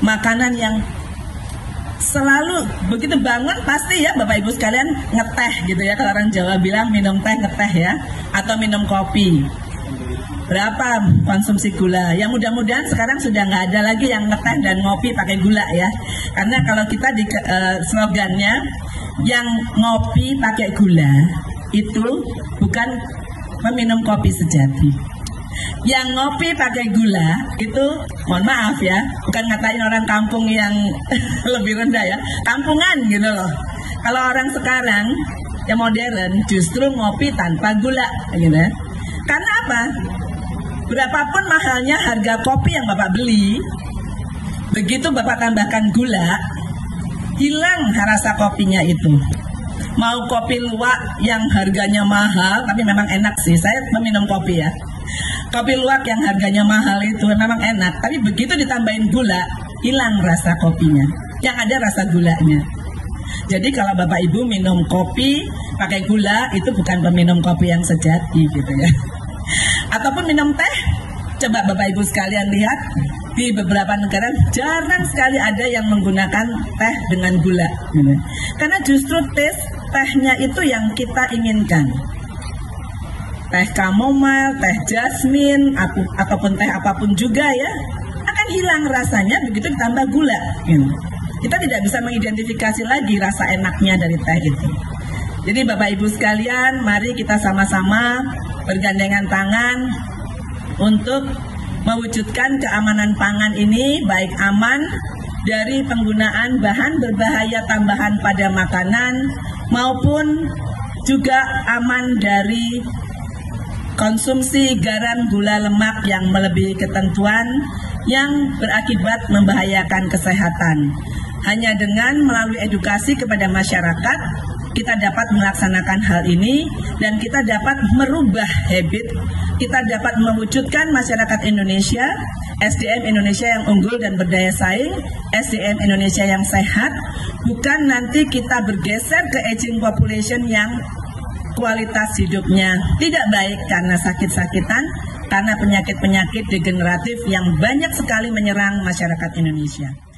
makanan yang selalu begitu bangun pasti ya Bapak Ibu sekalian ngeteh gitu ya, kalau orang Jawa bilang minum teh ngeteh ya, atau minum kopi. Berapa konsumsi gula? Yang mudah-mudahan sekarang sudah nggak ada lagi yang ngeteh dan ngopi pakai gula ya. Karena kalau kita di slogannya yang ngopi pakai gula itu bukan meminum kopi sejati. Yang ngopi pakai gula itu, mohon maaf ya, bukan ngatain orang kampung yang lebih rendah ya, kampungan gitu loh. Kalau orang sekarang yang modern justru ngopi tanpa gula gitu ya. Karena apa? Berapapun mahalnya harga kopi yang Bapak beli, begitu Bapak tambahkan gula, hilang rasa kopinya itu. Mau kopi luwak yang harganya mahal, tapi memang enak sih, saya meminum kopi ya. Kopi luwak yang harganya mahal itu memang enak, tapi begitu ditambahin gula, hilang rasa kopinya. Yang ada rasa gulanya. Jadi kalau Bapak Ibu minum kopi pakai gula, itu bukan peminum kopi yang sejati gitu ya. Ataupun minum teh, coba Bapak Ibu sekalian lihat, di beberapa negara jarang sekali ada yang menggunakan teh dengan gula gitu. Karena justru tehnya itu yang kita inginkan. Teh chamomile, teh jasmine, ataupun teh apapun juga ya, akan hilang rasanya begitu ditambah gula gitu. Kita tidak bisa mengidentifikasi lagi rasa enaknya dari teh itu. Jadi Bapak Ibu sekalian, mari kita sama-sama bergandengan tangan untuk mewujudkan keamanan pangan ini, baik aman dari penggunaan bahan berbahaya tambahan pada makanan maupun juga aman dari konsumsi garam, gula, lemak yang melebihi ketentuan yang berakibat membahayakan kesehatan. Hanya dengan melalui edukasi kepada masyarakat, kita dapat melaksanakan hal ini dan kita dapat merubah habit, kita dapat mewujudkan masyarakat Indonesia, SDM Indonesia yang unggul dan berdaya saing, SDM Indonesia yang sehat, bukan nanti kita bergeser ke aging population yang kualitas hidupnya tidak baik karena sakit-sakitan, karena penyakit-penyakit degeneratif yang banyak sekali menyerang masyarakat Indonesia.